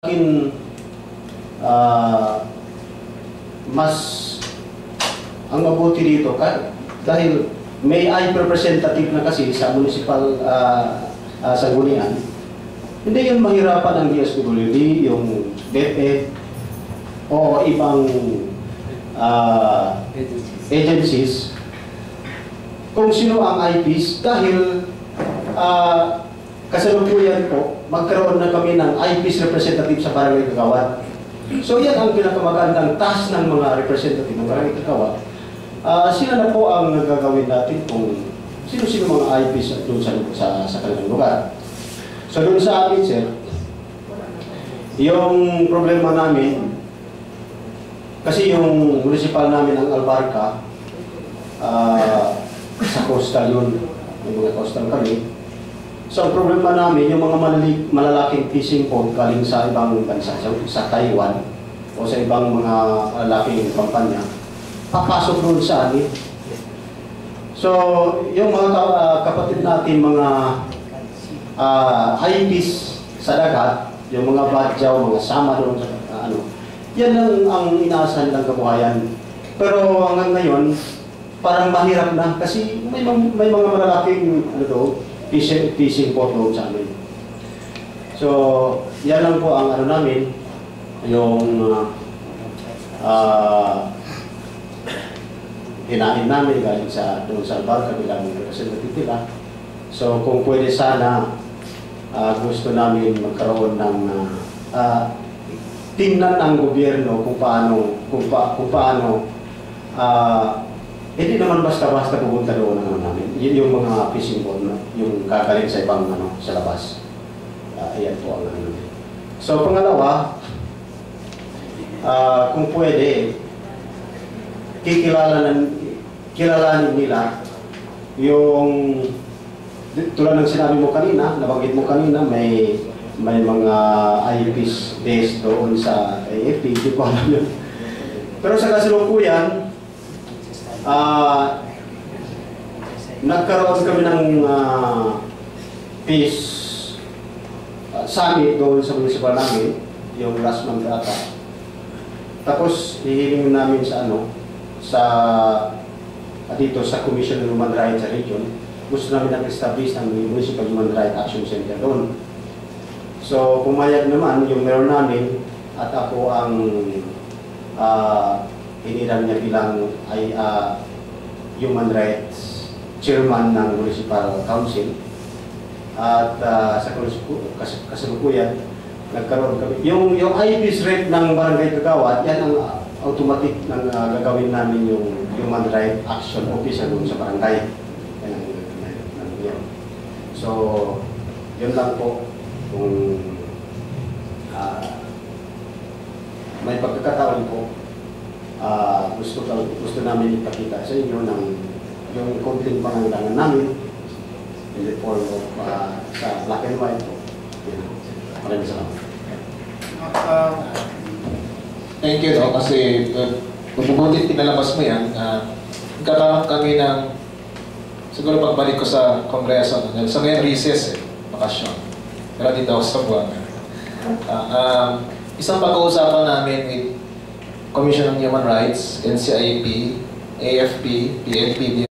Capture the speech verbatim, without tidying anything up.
akin uh, mas ang mabuti dito ka, dahil may I P representative na kasi sa municipal uh, uh, sanggunian, hindi yun mahirapan ang D S W D, yung DepEd o ibang uh, agencies kung sino ang I Ps, dahil uh, kasalukuyan po, magkaroon na kami ng I Ps representative sa Barangay Kagawad. So yan ang pinakamagandang task ng mga representative ng Barangay Kagawad. Uh, sila na po ang nagagawin natin kung sino-sino mga I Ps doon sa, sa, sa kanilang lugar. So doon sa amin, sir, yung problema namin, kasi yung municipal namin ang Albarca, uh, sa coastal yun, yung mga coastal kami. So ang problema namin, yung mga malalik, malalaking fishing port galing sa ibang bansa, sa, sa Taiwan o sa ibang mga malaking kampanya, papasok doon sa amin. So yung mga uh, kapatid natin, mga uh, I Ps sa dagat, yung mga badyaw, mga sama doon sa uh, ano, yan ang, ang inaasahan ng kabuhayan. Pero hanggang ngayon, parang mahirap na kasi may, may mga malalaking ano to, fishing, fishing port doon sa amin. So, yan lang po ang ano namin, yung uh, uh, hinahin namin galing sa doon sa Albarca bilang representative nila. So, kung pwede sana, uh, gusto namin magkaroon ng uh, uh, tingnan ng gobyerno kung paano, kung, pa, kung paano uh, hindi naman basta-basta pupunta doon ang ano namin. Yun yung mga fishing boat na, yung kakaling sa ibang ano, sa labas. Uh, ayan po ang ano. So, pangalawa, uh, kung pwede, kikilalanin, kilalanin nila yung, tulad ng sinabi mo kanina, nabanggit mo kanina, may may mga I Ps based doon sa A F P, hindi ko alam yun. Pero sa kasalukuyan, Uh, nagkaroon kami ng uh, peace uh, summit doon sa municipal namin, yung last month ata. Tapos hihiling namin sa ano, sa uh, dito sa Commission on Human Rights sa region. Gusto namin nag-establish ng Municipal Human Rights Action Center doon. So pumayag naman yung mayor namin at ako ang uh, hiniram niya bilang ay uh, Human Rights Chairman ng Municipal Council. At uh, sa kasalukuyan, nagkaroon kami. Yung, yung I Ps rate ng Barangay Kagawad, yan ang uh, automatic ng uh, gagawin namin yung Human Rights Action Officer doon sa barangay. Yan ang gagawin namin. So, yun lang po. Kung uh, may pagkakataon po, Uh, gusto, gusto namin ipakita sa inyo ng yung konting pangangailangan namin in the form of uh, sa black and white po. Maraming salamat. Uh, thank you, no? Kasi uh, mabubutit pinalabas mo yan. Uh, Nagkakaroon kami ng siguro pagbalik ko sa kongreso. No? Sa ngayon recess eh, bakasyon. Pero dito ako sa buwan. Uh, um, isang pag-uusapan namin with Commission on Human Rights, N C I P, A F P, P N P,